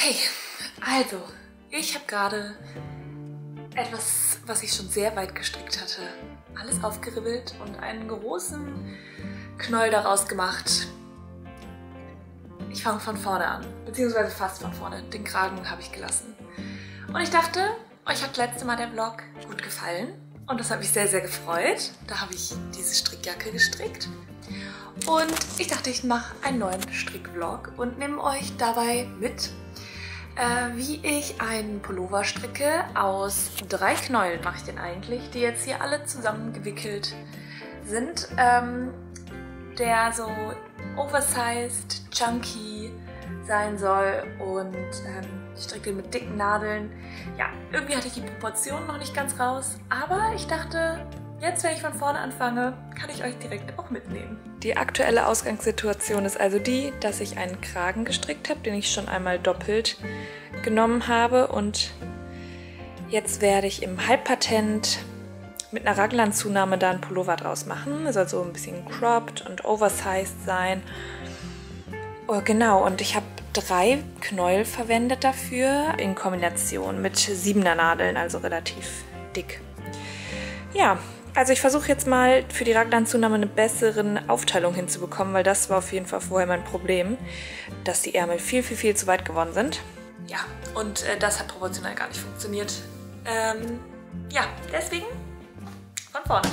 Okay, also ich habe gerade etwas, was ich schon sehr weit gestrickt hatte, alles aufgeribbelt und einen großen Knoll daraus gemacht. Ich fange von vorne an, beziehungsweise fast von vorne. Den Kragen habe ich gelassen. Und ich dachte, euch hat letzte Mal der Vlog gut gefallen. Und das hat mich sehr, sehr gefreut. Da habe ich diese Strickjacke gestrickt. Und ich dachte, ich mache einen neuen Strickvlog und nehme euch dabei mit, wie ich einen Pullover stricke. Aus 3 Knäulen mache ich den eigentlich, die jetzt hier alle zusammengewickelt sind. Der so oversized, chunky sein soll und ich stricke mit dicken Nadeln. Ja, irgendwie hatte ich die Proportionen noch nicht ganz raus, aber ich dachte, jetzt, wenn ich von vorne anfange, kann ich euch direkt auch mitnehmen. Die aktuelle Ausgangssituation ist also die, dass ich einen Kragen gestrickt habe, den ich schon einmal doppelt genommen habe, und jetzt werde ich im Halbpatent mit einer Raglanzunahme da einen Pullover draus machen. Es soll so ein bisschen cropped und oversized sein. Oh, genau, und ich habe 3 Knäuel verwendet dafür in Kombination mit 7er Nadeln, also relativ dick. Ja, also ich versuche jetzt mal für die Raglanzunahme eine bessere Aufteilung hinzubekommen, weil das war auf jeden Fall vorher mein Problem, dass die Ärmel viel, viel, viel zu weit geworden sind. Ja, und das hat proportional gar nicht funktioniert. Ja, deswegen von vorne.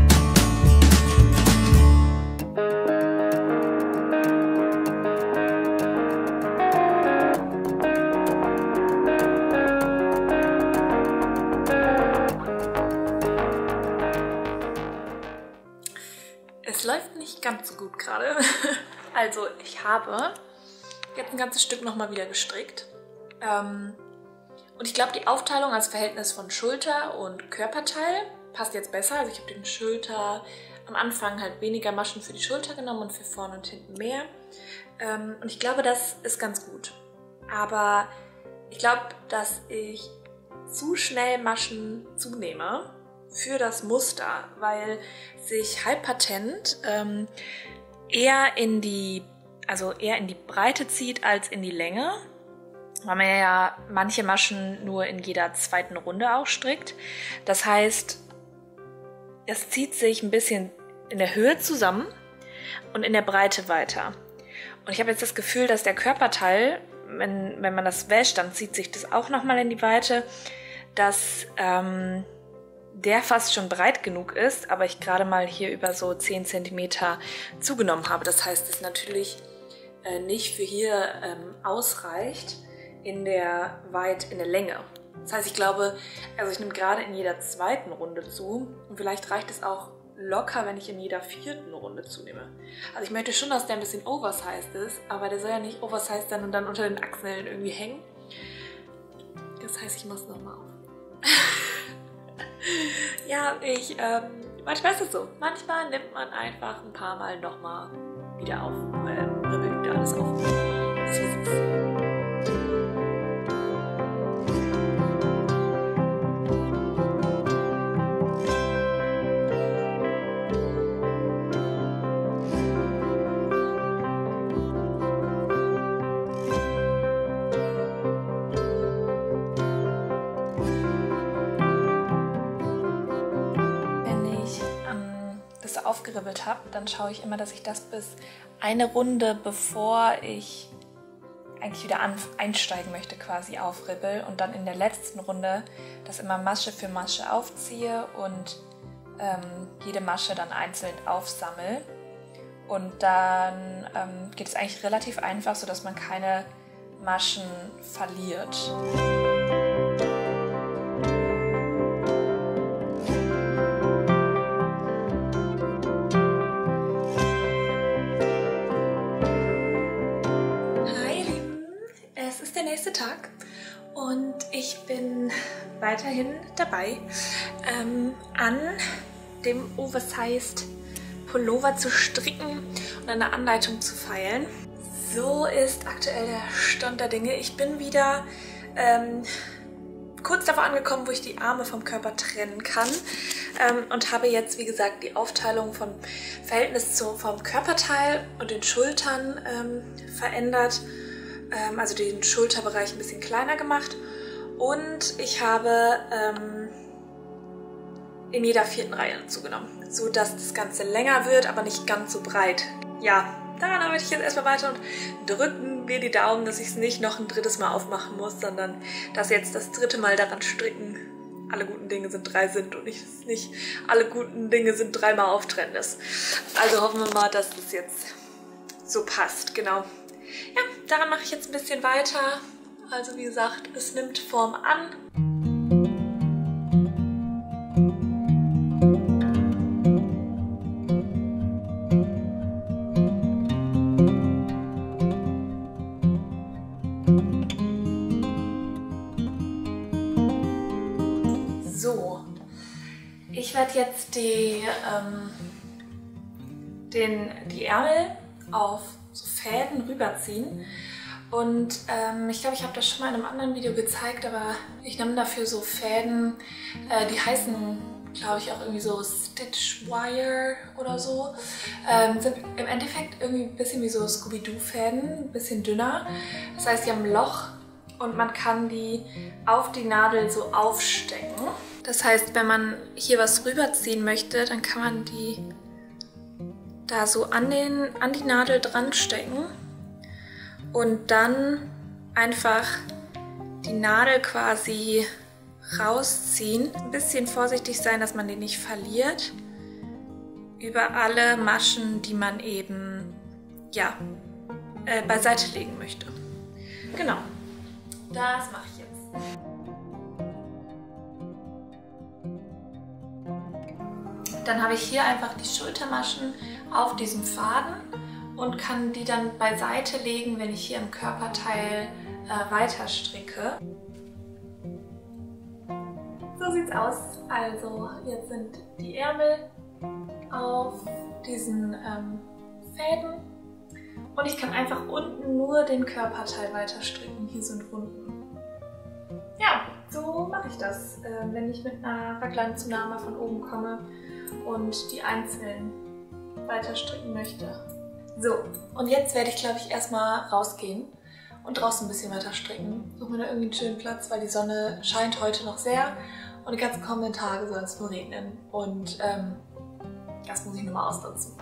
Es läuft nicht ganz so gut gerade. Also ich habe jetzt ein ganzes Stück nochmal wieder gestrickt. Und ich glaube, die Aufteilung als Verhältnis von Schulter und Körperteil passt jetzt besser. Also ich habe den Schulter am Anfang halt weniger Maschen für die Schulter genommen und für vorne und hinten mehr. Und ich glaube, das ist ganz gut. Aber ich glaube, dass ich zu schnell Maschen zunehme für das Muster, weil sich Halbpatent eher in die Breite zieht als in die Länge, weil man ja manche Maschen nur in jeder zweiten Runde auch strickt. Das heißt, es zieht sich ein bisschen in der Höhe zusammen und in der Breite weiter. Und ich habe jetzt das Gefühl, dass der Körperteil, wenn man das wäscht, dann zieht sich das auch nochmal in die Breite, dass der fast schon breit genug ist, aber ich gerade mal hier über so 10 cm zugenommen habe. Das heißt, es natürlich nicht für hier ausreicht in der Länge. Das heißt, ich glaube, also ich nehme gerade in jeder zweiten Runde zu und vielleicht reicht es auch locker, wenn ich in jeder 4. Runde zunehme. Also ich möchte schon, dass der ein bisschen oversized ist, aber der soll ja nicht oversized sein und dann unter den Achseln irgendwie hängen. Das heißt, ich muss nochmal auf. Ja, manchmal ist es so. Manchmal nimmt man einfach ein paar Mal nochmal wieder auf, ribbelt wieder alles auf. Das ist es. Aufgeribbelt habe, dann schaue ich immer, dass ich das bis eine Runde, bevor ich eigentlich wieder einsteigen möchte, quasi aufribbel und dann in der letzten Runde das immer Masche für Masche aufziehe und jede Masche dann einzeln aufsammle. Und dann geht es eigentlich relativ einfach, sodass man keine Maschen verliert. Nächste Tag und ich bin weiterhin dabei, an dem Oversized Pullover zu stricken und an der Anleitung zu feilen. So ist aktuell der Stand der Dinge. Ich bin wieder kurz davor angekommen, wo ich die Arme vom Körper trennen kann und habe jetzt, wie gesagt, die Aufteilung vom Verhältnis vom Körperteil und den Schultern verändert. also den Schulterbereich ein bisschen kleiner gemacht. Und ich habe in jeder 4. Reihe zugenommen, sodass das Ganze länger wird, aber nicht ganz so breit. Ja, daran arbeite ich jetzt erstmal weiter und drücken wir die Daumen, dass ich es nicht noch ein 3. Mal aufmachen muss, sondern dass jetzt das 3. Mal daran stricken alle guten Dinge sind 3 sind und nicht alle guten Dinge sind 3 Mal auftrennen ist. Also hoffen wir mal, dass das jetzt so passt, genau. Ja, daran mache ich jetzt ein bisschen weiter. Also wie gesagt, es nimmt Form an. So, ich werde jetzt die Ärmel auf so Fäden rüberziehen. Und ich glaube, ich habe das schon mal in einem anderen Video gezeigt, aber ich nehme dafür so Fäden, die heißen, glaube ich, auch irgendwie so Stitch Wire oder so. Sind im Endeffekt irgendwie ein bisschen wie so Scooby-Doo-Fäden, ein bisschen dünner. Das heißt, die haben ein Loch und man kann die auf die Nadel so aufstecken. Das heißt, wenn man hier was rüberziehen möchte, dann kann man die da so an die Nadel dran stecken und dann einfach die Nadel quasi rausziehen. Ein bisschen vorsichtig sein, dass man den nicht verliert. Über alle Maschen, die man eben ja, beiseite legen möchte. Genau, das mache ich jetzt. Dann habe ich hier einfach die Schultermaschen auf diesem Faden und kann die dann beiseite legen, wenn ich hier im Körperteil weiter stricke. So sieht's aus. Also jetzt sind die Ärmel auf diesen Fäden und ich kann einfach unten nur den Körperteil weiter stricken. Hier sind Runden. Ja, so mache ich das, wenn ich mit einer Raglanzunahme von oben komme und die einzeln weiter stricken möchte. So, und jetzt werde ich, glaube ich, erstmal rausgehen und draußen ein bisschen weiter stricken. Suche mir da irgendwie einen schönen Platz, weil die Sonne scheint heute noch sehr und die ganzen kommenden Tage soll es nur regnen. Und das muss ich nur mal ausnutzen.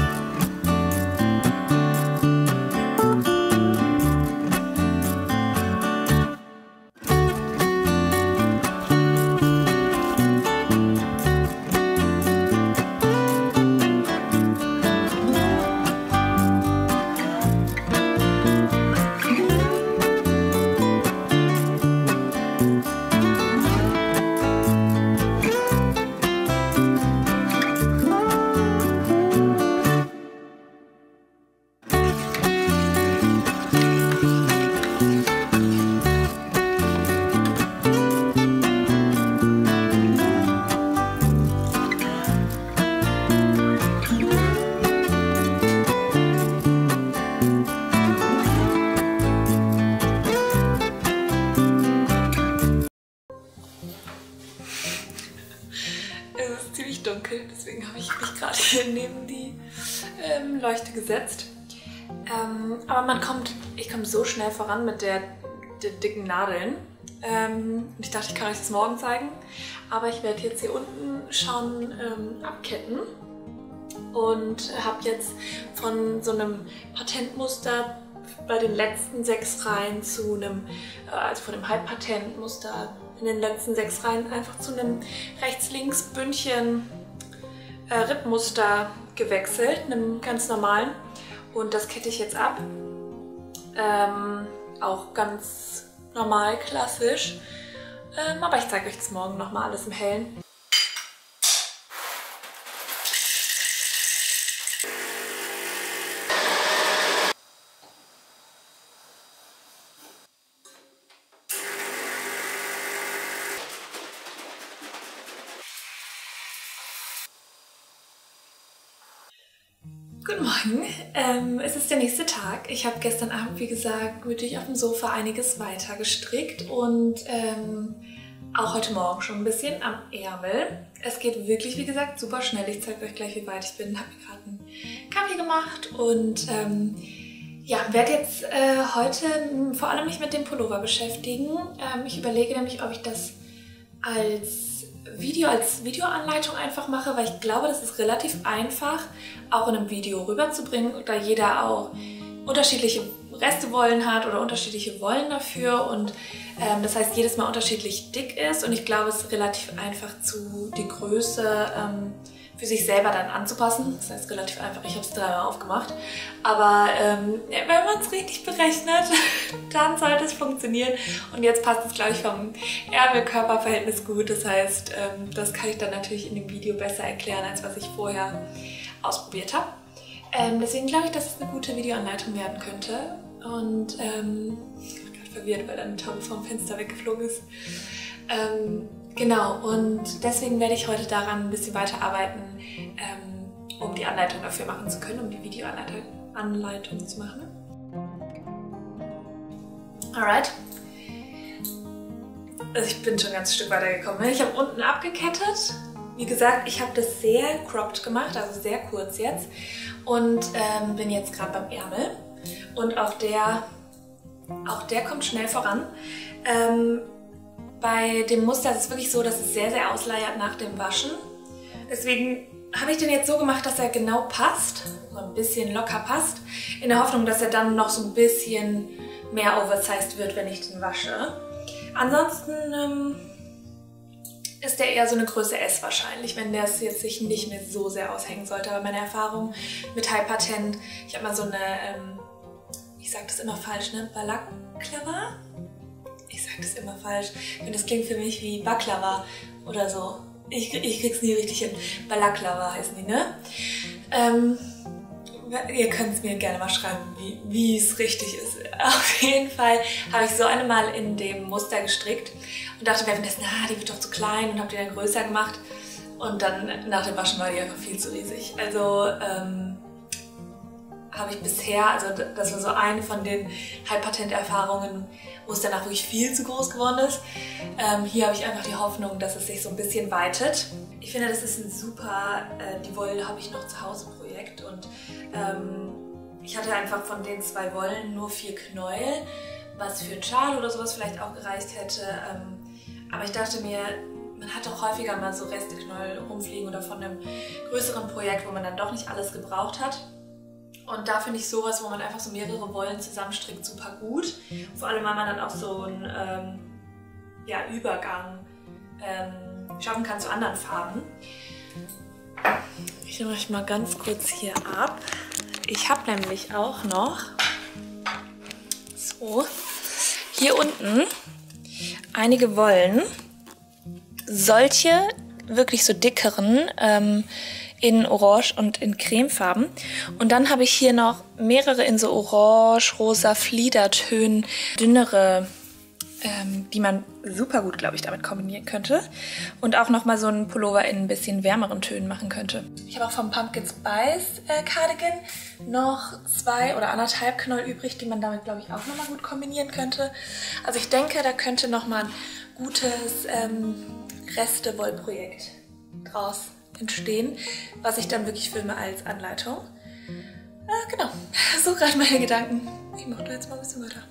Dunkel, deswegen habe ich mich gerade hier neben die Leuchte gesetzt. Aber ich komme so schnell voran mit den dicken Nadeln. Und ich dachte, ich kann euch das morgen zeigen. Aber ich werde jetzt hier unten schon abketten und habe jetzt von so einem Patentmuster bei den letzten 6 Reihen zu einem, also von dem Halbpatentmuster in den letzten 6 Reihen einfach zu einem Rechts-Links-Bündchen Rippmuster gewechselt, einem ganz normalen. Und das kette ich jetzt ab. Auch ganz normal, klassisch. Aber ich zeige euch das morgen nochmal alles im Hellen. Guten Morgen, es ist der nächste Tag. Ich habe gestern Abend, wie gesagt, gemütlich auf dem Sofa einiges weiter gestrickt und auch heute Morgen schon ein bisschen am Ärmel. Es geht wirklich, wie gesagt, super schnell. Ich zeige euch gleich, wie weit ich bin. Ich habe mir gerade einen Kaffee gemacht und Ja, werde jetzt heute vor allem mich mit dem Pullover beschäftigen. Ich überlege nämlich, ob ich das als Videoanleitung einfach mache, weil ich glaube, das ist relativ einfach, auch in einem Video rüberzubringen, da jeder auch unterschiedliche Restewollen hat oder unterschiedliche Wollen dafür und das heißt, jedes Mal unterschiedlich dick ist und ich glaube, es ist relativ einfach die Größe für sich selber dann anzupassen. Das heißt relativ einfach, ich habe es 3-mal aufgemacht. Aber wenn man es richtig berechnet, dann sollte es funktionieren. Und jetzt passt es, glaube ich, vom Ärmel-Körper-Verhältnis gut. Das heißt, das kann ich dann natürlich in dem Video besser erklären, als was ich vorher ausprobiert habe. Deswegen glaube ich, dass es eine gute Videoanleitung werden könnte. Und ich bin gerade verwirrt, weil eine Taube vom Fenster weggeflogen ist. Genau, und deswegen werde ich heute daran ein bisschen weiterarbeiten, um die Anleitung dafür machen zu können, um die Videoanleitung zu machen. Alright. Also ich bin schon ein ganzes Stück weitergekommen. Ich habe unten abgekettet. Wie gesagt, ich habe das sehr cropped gemacht, also sehr kurz jetzt. Und bin jetzt gerade beim Ärmel. Und auch der kommt schnell voran. Bei dem Muster ist es wirklich so, dass es sehr, sehr ausleiert nach dem Waschen. Deswegen habe ich den jetzt so gemacht, dass er genau passt, so ein bisschen locker passt, in der Hoffnung, dass er dann noch so ein bisschen mehr oversized wird, wenn ich den wasche. Ansonsten ist der eher so eine Größe S wahrscheinlich, wenn der es jetzt sich nicht mehr so sehr aushängen sollte. Aber meine Erfahrung mit Hypertent, ich habe mal so eine, ich sage das immer falsch, ne, Balaklava? Ich sage das immer falsch. Und das klingt für mich wie Baklava oder so. Ich krieg's nie richtig hin. Balaklava heißen die, ne? Ihr könnt es mir gerne mal schreiben, wie es richtig ist. Auf jeden Fall habe ich so eine mal in dem Muster gestrickt und dachte währenddessen, die wird doch zu klein und habe die dann größer gemacht. Und dann nach dem Waschen war die einfach viel zu riesig. Also habe ich bisher, also das war so eine von den Hypertent-Erfahrungen, wo es danach wirklich viel zu groß geworden ist. Hier habe ich einfach die Hoffnung, dass es sich so ein bisschen weitet. Ich finde, das ist ein super, die Wolle habe ich noch zu Hause Projekt und ich hatte einfach von den 2 Wollen nur 4 Knäuel, was für einen Schal oder sowas vielleicht auch gereicht hätte. Aber ich dachte mir, man hat doch häufiger mal so Resteknäuel rumfliegen oder von einem größeren Projekt, wo man dann doch nicht alles gebraucht hat. Und da finde ich sowas, wo man einfach so mehrere Wollen zusammenstrickt, super gut. Vor allem, weil man dann auch so einen Übergang schaffen kann zu anderen Farben. Ich nehme euch mal ganz kurz hier ab. Ich habe nämlich auch noch so hier unten einige Wollen. Solche wirklich so dickeren in Orange und in Cremefarben. Und dann habe ich hier noch mehrere in so Orange, Rosa, Fliedertönen, dünnere, die man super gut, glaube ich, damit kombinieren könnte. Und auch nochmal so einen Pullover in ein bisschen wärmeren Tönen machen könnte. Ich habe auch vom Pumpkin Spice Cardigan noch 2 oder 1,5 Knäuel übrig, die man damit, glaube ich, auch nochmal gut kombinieren könnte. Also ich denke, da könnte nochmal ein gutes Reste-Wollprojekt draus entstehen, was ich dann wirklich filme als Anleitung. Genau, so gerade meine Gedanken. Ich mache da jetzt mal ein bisschen weiter.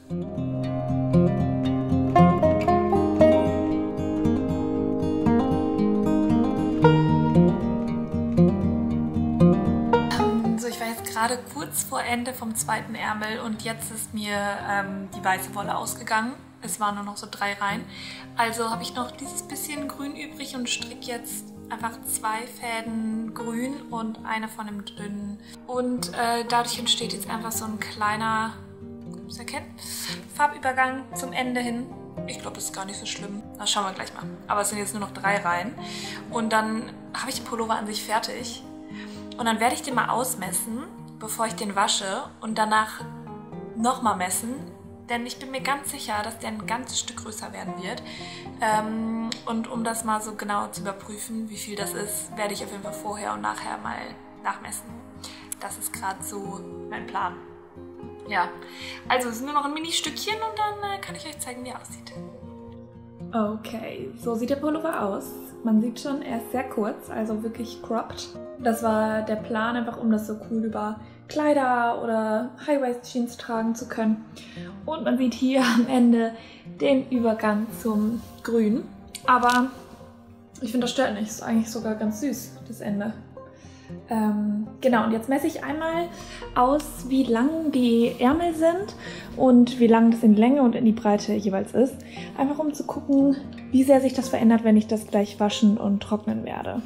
So, ich war jetzt gerade kurz vor Ende vom 2. Ärmel und jetzt ist mir die weiße Wolle ausgegangen. Es waren nur noch so 3 Reihen. Also habe ich noch dieses bisschen grün übrig und stricke jetzt einfach 2 Fäden grün und eine von dem dünnen. Und dadurch entsteht jetzt einfach so ein kleiner, kannst du erkennen, Farbübergang zum Ende hin. Ich glaube, das ist gar nicht so schlimm. Das schauen wir gleich mal. Aber es sind jetzt nur noch 3 Reihen. Und dann habe ich den Pullover an sich fertig. Und dann werde ich den mal ausmessen, bevor ich den wasche. Und danach nochmal messen. Denn ich bin mir ganz sicher, dass der ein ganzes Stück größer werden wird. Und um das mal so genau zu überprüfen, wie viel das ist, werde ich auf jeden Fall vorher und nachher mal nachmessen. Das ist gerade so mein Plan. Ja, also es ist nur noch ein Mini-Stückchen und dann kann ich euch zeigen, wie er aussieht. Okay, so sieht der Pullover aus. Man sieht schon, er ist sehr kurz, also wirklich cropped. Das war der Plan, einfach um das so cool über Kleider oder High-Waist-Jeans tragen zu können. Und man sieht hier am Ende den Übergang zum Grün. Aber ich finde, das stört nicht. Ist eigentlich sogar ganz süß, das Ende. Genau, und jetzt messe ich einmal aus, wie lang die Ärmel sind und wie lang das in die Länge und in die Breite jeweils ist. Einfach um zu gucken, wie sehr sich das verändert, wenn ich das gleich waschen und trocknen werde.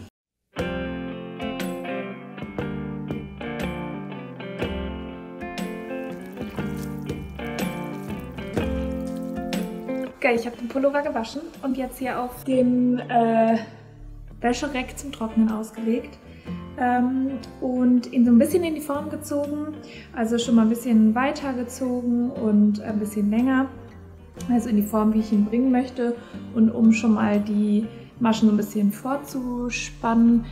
Geil, ich habe den Pullover gewaschen und jetzt hier auf dem Wäschereck zum Trocknen ausgelegt. Und ihn so ein bisschen in die Form gezogen, also schon mal ein bisschen weiter gezogen und ein bisschen länger, also in die Form, wie ich ihn bringen möchte, und um schon mal die Maschen so ein bisschen vorzuspannen.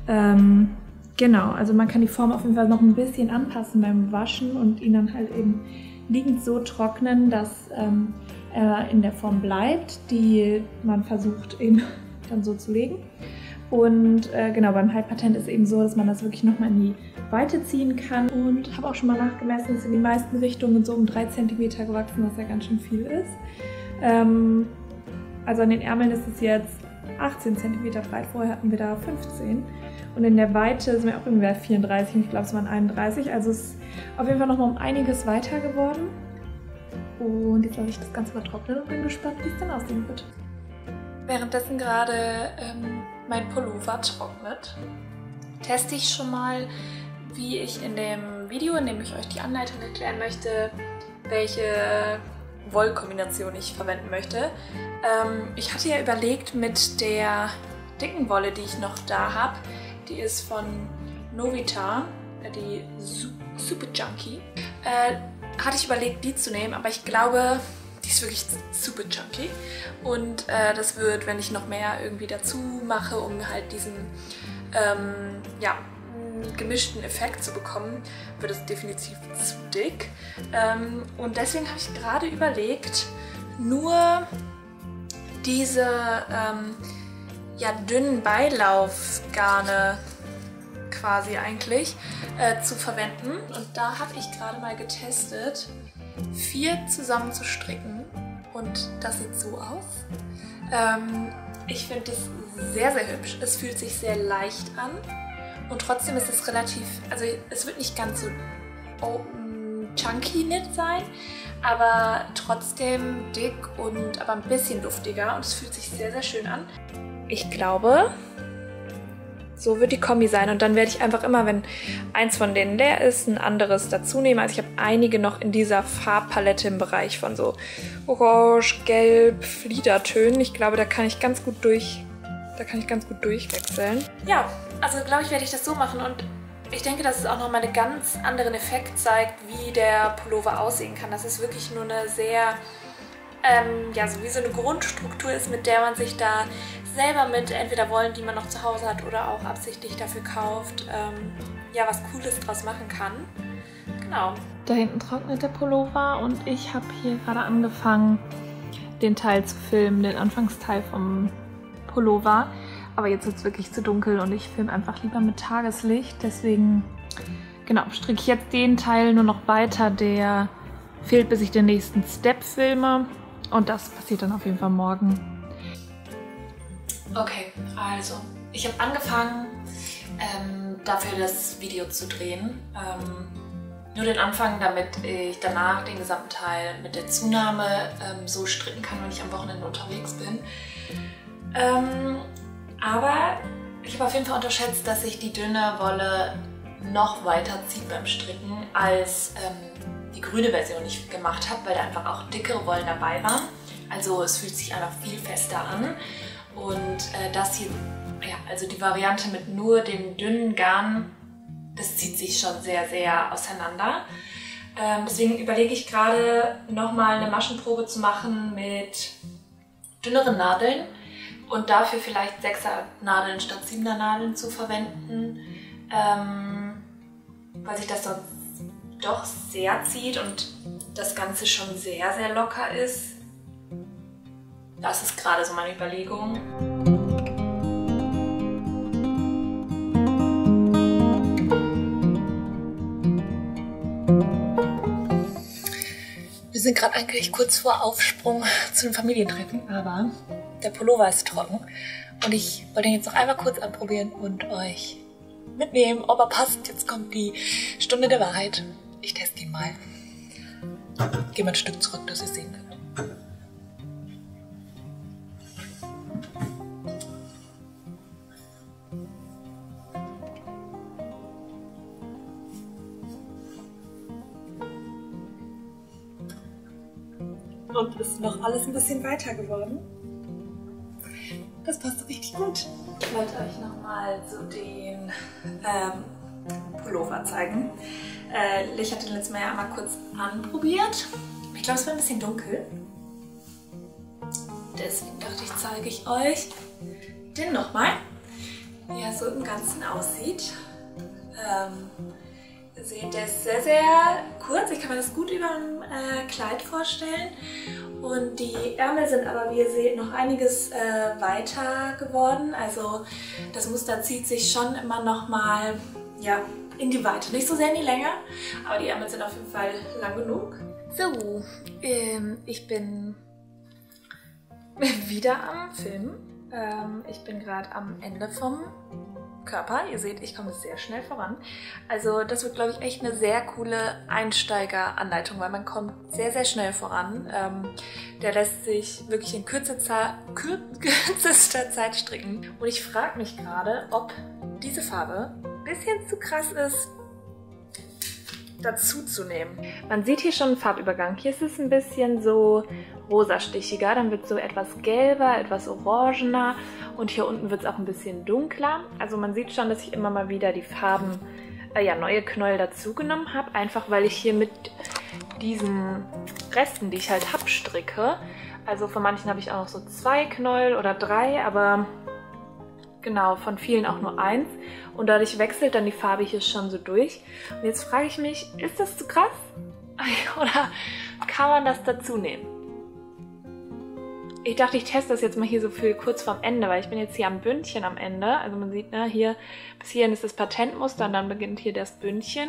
Genau, also man kann die Form auf jeden Fall noch ein bisschen anpassen beim Waschen und ihn dann halt eben liegend so trocknen, dass er in der Form bleibt, die man versucht eben dann so zu legen. Und genau, beim High Patent ist es eben so, dass man das wirklich nochmal in die Weite ziehen kann. Und habe auch schon mal nachgemessen, ist in den meisten Richtungen so um 3 cm gewachsen, was ja ganz schön viel ist. Also an den Ärmeln ist es jetzt 18 cm breit, vorher hatten wir da 15. Und in der Weite sind wir auch irgendwie 34 und ich glaube es waren 31. Also es ist auf jeden Fall nochmal um einiges weiter geworden. Und jetzt lasse ich das Ganze mal trocknen und bin gespannt, wie es dann aussehen wird. Währenddessen gerade mein Pullover trocknet, teste ich schon mal, wie ich in dem Video, in dem ich euch die Anleitung erklären möchte, welche Wollkombination ich verwenden möchte. Ich hatte ja überlegt, mit der dicken Wolle, die ich noch da habe, die ist von Novita, die Super Junkie, hatte ich überlegt, die zu nehmen, aber ich glaube, die ist wirklich super chunky und das wird, wenn ich noch mehr irgendwie dazu mache, um halt diesen ja, gemischten Effekt zu bekommen, wird es definitiv zu dick. Und deswegen habe ich gerade überlegt, nur diese ja, dünnen Beilaufgarne quasi eigentlich zu verwenden. Und da habe ich gerade mal getestet, 4 zusammen zu stricken und das sieht so aus. Ich finde das sehr, sehr hübsch. Es fühlt sich sehr leicht an und trotzdem ist es relativ, also es wird nicht ganz so chunky knit sein, aber trotzdem dick und aber ein bisschen luftiger und es fühlt sich sehr, sehr schön an. Ich glaube, so wird die Kombi sein und dann werde ich einfach immer, wenn eins von denen leer ist, ein anderes dazu nehmen. Also ich habe einige noch in dieser Farbpalette im Bereich von so Orange, Gelb, Fliedertönen. Ich glaube, da kann ich ganz gut durchwechseln. Ja, also glaube ich, werde ich das so machen und ich denke, dass es auch nochmal einen ganz anderen Effekt zeigt, wie der Pullover aussehen kann. Dass es wirklich nur eine sehr, ja, so wie so eine Grundstruktur ist, mit der man sich da selber mit entweder Wollen, die man noch zu Hause hat oder auch absichtlich dafür kauft, ja, was Cooles draus machen kann. Genau. Da hinten trocknet der Pullover und ich habe hier gerade angefangen, den Teil zu filmen, den Anfangsteil vom Pullover. Aber jetzt ist es wirklich zu dunkel und ich filme einfach lieber mit Tageslicht. Deswegen, genau, stricke ich jetzt den Teil nur noch weiter, der fehlt, bis ich den nächsten Step filme. Und das passiert dann auf jeden Fall morgen. Okay, also ich habe angefangen, dafür das Video zu drehen. Nur den Anfang, damit ich danach den gesamten Teil mit der Zunahme so stricken kann, wenn ich am Wochenende unterwegs bin. Aber ich habe auf jeden Fall unterschätzt, dass sich die dünne Wolle noch weiter zieht beim Stricken, als die grüne Version, die ich gemacht habe, weil da einfach auch dickere Wollen dabei waren. Also es fühlt sich einfach viel fester an. Und das hier, ja, also die Variante mit nur dem dünnen Garn, das zieht sich schon sehr, sehr auseinander. Deswegen überlege ich gerade nochmal eine Maschenprobe zu machen mit dünneren Nadeln und dafür vielleicht 6er Nadeln statt 7er Nadeln zu verwenden, weil sich das sonst doch sehr zieht und das Ganze schon sehr, sehr locker ist. Das ist gerade so meine Überlegung. sind gerade eigentlich kurz vor Aufsprung zu einem Familientreffen, aber der Pullover ist trocken und ich wollte ihn jetzt noch einmal kurz anprobieren und euch mitnehmen, ob er passt. Jetzt kommt die Stunde der Wahrheit. Ich teste ihn mal. Gehe mal ein Stück zurück, dass ihr sehen könnt. Und ist noch alles ein bisschen weiter geworden. Das passt richtig gut. Ich wollte euch nochmal so den Pullover zeigen. Ich hatte den letztes Mal ja einmal kurz anprobiert. Ich glaube, es war ein bisschen dunkel. Deswegen dachte ich, zeige ich euch den nochmal, wie er so im Ganzen aussieht. Ihr seht, der ist sehr, sehr kurz. Ich kann mir das gut über dem Kleid vorstellen. Und die Ärmel sind aber, wie ihr seht, noch einiges weiter geworden. Also das Muster zieht sich schon immer noch mal in die Weite. Nicht so sehr in die Länge, aber die Ärmel sind auf jeden Fall lang genug. So, ich bin wieder am Film. Ich bin gerade am Ende vom Körper. Ihr seht, ich komme sehr schnell voran. Also das wird, glaube ich, echt eine sehr coole Einsteigeranleitung, weil man kommt sehr, sehr schnell voran. Der lässt sich wirklich in kürzester Zeit stricken. Und ich frage mich gerade, ob diese Farbe ein bisschen zu krass ist, dazu zu nehmen. Man sieht hier schon einen Farbübergang. Hier ist es ein bisschen so rosastichiger, dann wird es so etwas gelber, etwas orangener und hier unten wird es auch ein bisschen dunkler. Also man sieht schon, dass ich immer mal wieder die Farben, neue Knäuel dazu genommen habe, einfach weil ich hier mit diesen Resten, die ich halt habe, stricke. Also von manchen habe ich auch noch so 2 Knäuel oder 3, aber genau, von vielen auch nur 1. Und dadurch wechselt dann die Farbe hier schon so durch. Und jetzt frage ich mich, ist das zu krass? Oder kann man das dazu nehmen? Ich dachte, ich teste das jetzt mal hier so für kurz vorm Ende, weil ich bin jetzt hier am Bündchen am Ende. Also man sieht, ne, hier bis hierhin ist das Patentmuster und dann beginnt hier das Bündchen.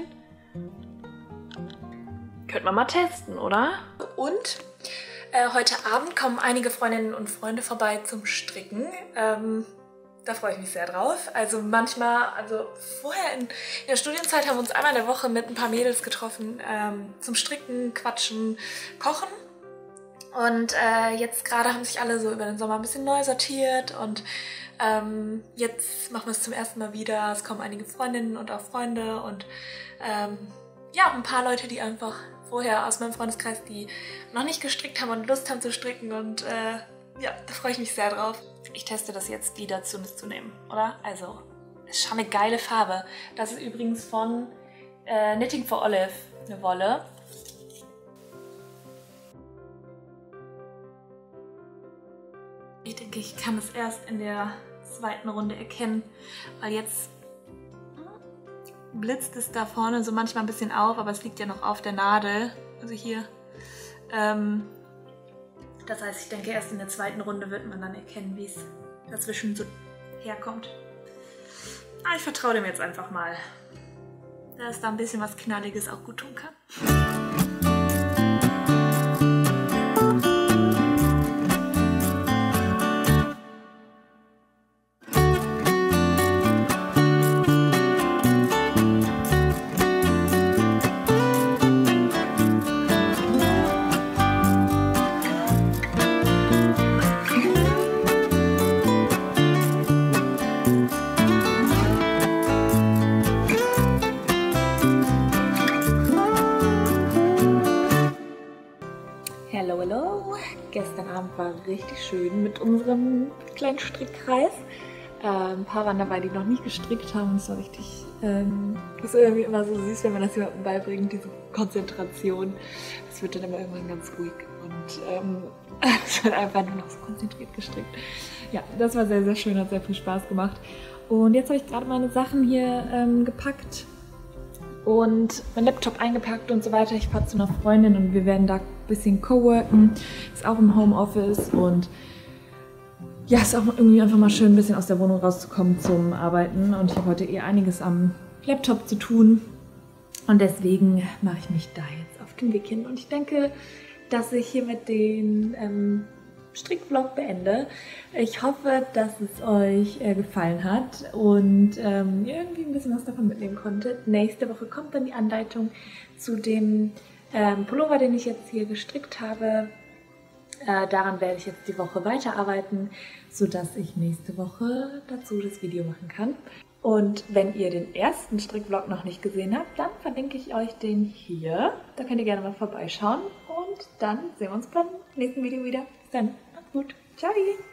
Könnte man mal testen, oder? Und heute Abend kommen einige Freundinnen und Freunde vorbei zum Stricken. Da freue ich mich sehr drauf. Also manchmal, vorher in der Studienzeit haben wir uns einmal in der Woche mit ein paar Mädels getroffen zum Stricken, Quatschen, Kochen. Und jetzt gerade haben sich alle so über den Sommer ein bisschen neu sortiert und jetzt machen wir es zum ersten Mal wieder. Es kommen einige Freundinnen und auch Freunde und ein paar Leute, die einfach vorher aus meinem Freundeskreis, die noch nicht gestrickt haben und Lust haben zu stricken und da freue ich mich sehr drauf. Ich teste das jetzt, die dazu zu nehmen, oder? Also, ist schon eine geile Farbe. Das ist übrigens von Knitting for Olive, eine Wolle. Ich denke, ich kann es erst in der zweiten Runde erkennen, weil jetzt blitzt es da vorne so manchmal ein bisschen auf, aber es liegt ja noch auf der Nadel, also hier. Das heißt, ich denke, erst in der zweiten Runde wird man dann erkennen, wie es dazwischen so herkommt. Ich vertraue dem jetzt einfach mal, dass da ein bisschen was Knalliges auch gut tun kann. Hallo. Gestern Abend war richtig schön mit unserem kleinen Strickkreis. Ein paar waren dabei, die noch nie gestrickt haben. Es war richtig, das ist irgendwie immer so süß, wenn man das jemandem beibringt, diese Konzentration. Das wird dann immer irgendwann ganz ruhig und es wird einfach nur noch so konzentriert gestrickt. Ja, das war sehr, sehr schön, hat sehr viel Spaß gemacht. Und jetzt habe ich gerade meine Sachen hier gepackt und mein Laptop eingepackt und so weiter. Ich fahre zu einer Freundin und wir werden da ein bisschen coworken. Ist auch im Homeoffice und ja, ist auch irgendwie einfach mal schön, ein bisschen aus der Wohnung rauszukommen zum Arbeiten. Und ich habe heute einiges am Laptop zu tun und deswegen mache ich mich da jetzt auf den Weg hin. Und ich denke, dass ich hiermit den Strickvlog beende. Ich hoffe, dass es euch gefallen hat und ihr irgendwie ein bisschen was davon mitnehmen konntet. Nächste Woche kommt dann die Anleitung zu dem Pullover, den ich jetzt hier gestrickt habe. Daran werde ich jetzt die Woche weiterarbeiten, sodass ich nächste Woche dazu das Video machen kann. Und wenn ihr den ersten Strickvlog noch nicht gesehen habt, dann verlinke ich euch den hier. Da könnt ihr gerne mal vorbeischauen und dann sehen wir uns beim nächsten Video wieder. Bis dann, macht's gut, ciao!